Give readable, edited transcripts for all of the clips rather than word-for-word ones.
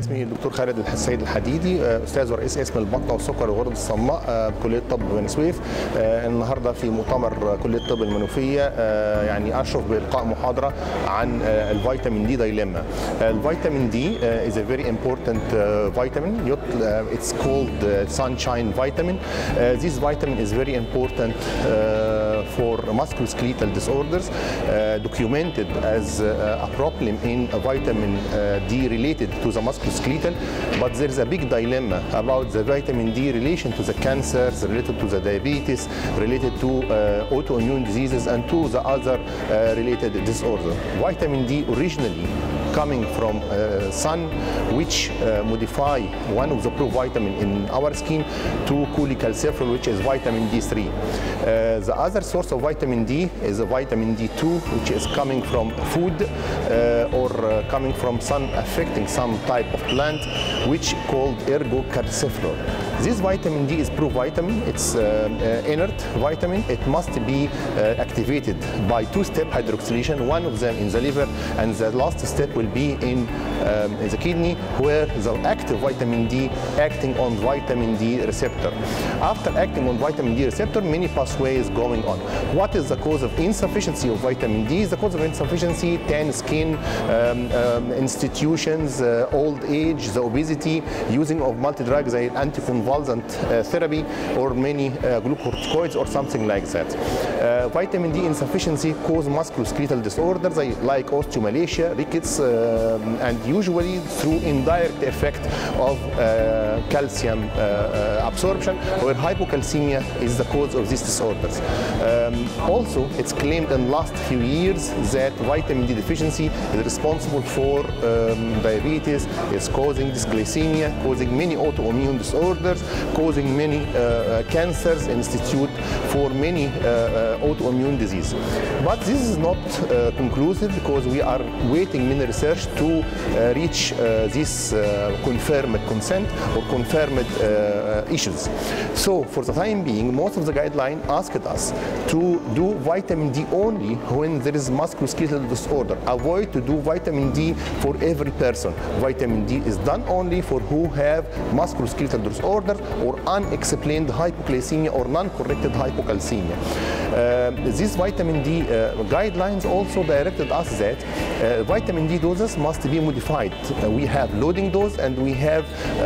اسمي الدكتور خالد السيد الحديدي، استاذ ورئيس قسم البطنه والسكر والغدد الصماء بكليه الطب بني سويف. النهارده في مؤتمر كليه الطب المنوفيه يعني اشرف بالقاء محاضره عن الفيتامين دي دايليما. الفيتامين دي is a very important vitamin. It's called sunshine vitamin. This vitamin is very important for musculoskeletal disorders, documented as a problem in vitamin D related to the musculoskeletal, but there is a big dilemma about the vitamin D relation to the cancers, related to the diabetes, related to autoimmune diseases and to the other related disorders. Vitamin D originally coming from sun, which modify one of the provitamin in our skin to cholecalciferol, which is vitamin D3. The other source of vitamin D is a vitamin D2, which is coming from food or coming from sun affecting some type of plant, which called ergocalciferol. This vitamin D is provitamin. It's inert vitamin. It must be activated by two-step hydroxylation, one of them in the liver, and the last step will be in the kidney, where the active vitamin D acting on vitamin D receptor. After acting on vitamin D receptor, many pathways going on. What is the cause of insufficiency of vitamin D? The cause of insufficiency: tan skin, institutions, old age, the obesity, using of multi-drugs like anticonvulsant therapy, or many glucocorticoids or something like that. Vitamin D insufficiency cause musculoskeletal disorders like osteomalacia, rickets, and usually through indirect effect of calcium absorption, where hypocalcemia is the cause of these disorders. Also, it's claimed in the last few years that vitamin D deficiency is responsible for diabetes, is causing dysglycemia, causing many autoimmune disorders, causing many cancers, institute for many autoimmune diseases. But this is not conclusive, because we are waiting many research to reach this confirmed consent or confirmed issues. So for the time being, most of the guidelines asked us to do vitamin D only when there is musculoskeletal disorder. Avoid to do vitamin D for every person. Vitamin D is done only for who have musculoskeletal disorder or unexplained hypoglycemia or non-corrected hypocalcemia. These vitamin D guidelines also directed us that vitamin D doses must be modified. We have loading dose and we have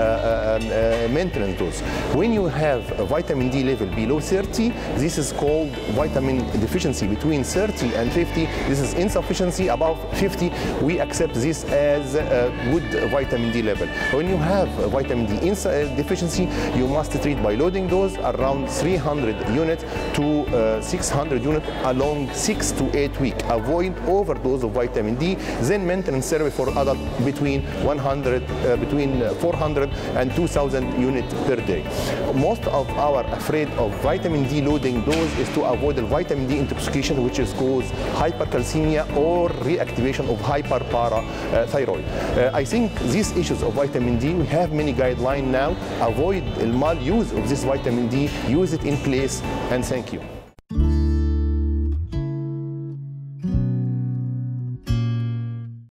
maintenance dose. When you have a vitamin D level below 30, this is called vitamin deficiency. Between 30 and 50, this is insufficiency. Above 50, we accept this as a good vitamin D level. When you have a vitamin D deficiency, you must treat by loading dose around 300 units to 600 units along 6 to 8 weeks. Avoid overdose of vitamin D. Then maintenance therapy for adults between 400 and 2,000 units per day. Most of our afraid of vitamin D loading dose is to avoid the vitamin D intoxication, which is cause hypercalcemia or reactivation of hyperparathyroid. I think these issues of vitamin D, we have many guidelines now. Avoid the maluse of this vitamin D, use it in place, and thank you.